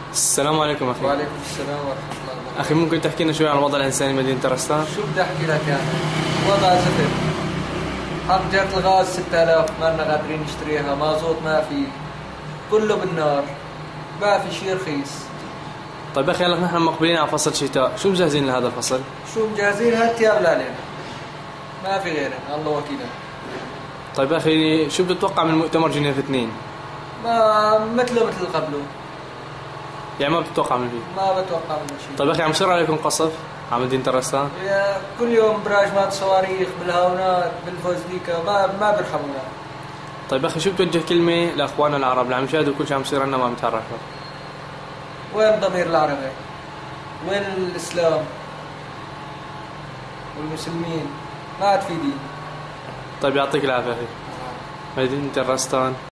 السلام عليكم أخي. وعليكم السلام ورحمة الله وبركاته. أخي ممكن تحكي لنا شوي عن الوضع الإنساني بمدينة رستان؟ شو بدي أحكي لك يعني؟ وضع زفت. حق جات الغاز 6000 ما لنا قادرين نشتريها، مازوت ما في، كله بالنار، ما في شيء رخيص. طيب أخي هلا نحن مقبلين على فصل شتاء، شو مجهزين لهذا الفصل؟ شو مجهزين؟ هالثياب لا علينا، ما في غيرها، الله وكيلنا. طيب أخي شو بتتوقع من مؤتمر جنيف 2؟ ما مثله مثل قبله، يعني ما بتتوقع من فيه؟ ما بتوقع منه شيء. طيب أخي عم يصير عليكم قصف على مدينة رستان؟ كل يوم براجمات صواريخ بالهاونات بالفوزليكا، ما بيرحمونا. طيب أخي شو بتوجه كلمة لأخواننا العرب اللي عم يشاهدوا كل شيء عم يصير عنا ما متحركوا؟ وين الضمير العربي؟ وين الإسلام والمسلمين؟ ما عاد في دين. طيب يعطيك العافية أخي. مدينة رستان